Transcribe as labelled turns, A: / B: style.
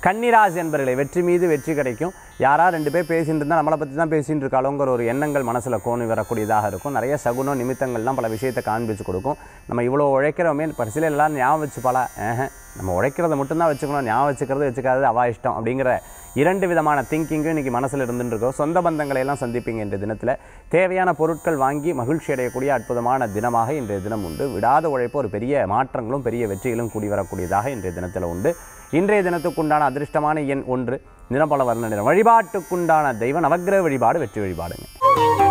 A: கன்னிராசி என்பவர்களை வெற்றி மீது வெற்றி கிடைக்கும். யாரா 2 பேர் பேசிட்டு இருந்தால் நம்மளை பற்றி தான் பேசிகிட்டு இருக்காளோங்கிற ஒரு எண்ணங்கள் மனசில் கோணி வரக்கூடியதாக இருக்கும். நிறைய சகுனம் நிமித்தங்கள்லாம் பல விஷயத்தை காண்பிச்சு கொடுக்கும். நம்ம இவ்வளோ உழைக்கிறோமே பரிசில எல்லாம் ஞாபகம் வச்சுப்பாளா, நம்ம உழைக்கிறத மட்டும்தான் வச்சுக்கணும், ஞாபகம் வச்சுக்கிறது வச்சுக்காது அவா இஷ்டம் அப்படிங்கிற 2 விதமான திங்கிங்கும் இன்றைக்கி மனசில் இருந்துருக்கோம். சொந்த பந்தங்களை எல்லாம் சந்திப்பீங்க. இன்றைய தினத்தில் தேவையான பொருட்கள் வாங்கி மகிழ்ச்சி அடையக்கூடிய அற்புதமான தினமாக இன்றைய தினம் உண்டு. விடாத உழைப்பு ஒரு பெரிய மாற்றங்களும் பெரிய வெற்றிகளும் கூடி வரக்கூடியதாக இன்றைய தினத்தில் உண்டு. இன்றைய தினத்துக்குண்டான அதிர்ஷ்டமான எண் 1, நிறப்பல வர்ண நிறம். வழிபாட்டுக்குண்டான தெய்வம் நவக்கிரக வழிபாடு, வெற்றி வழிபாடுங்க.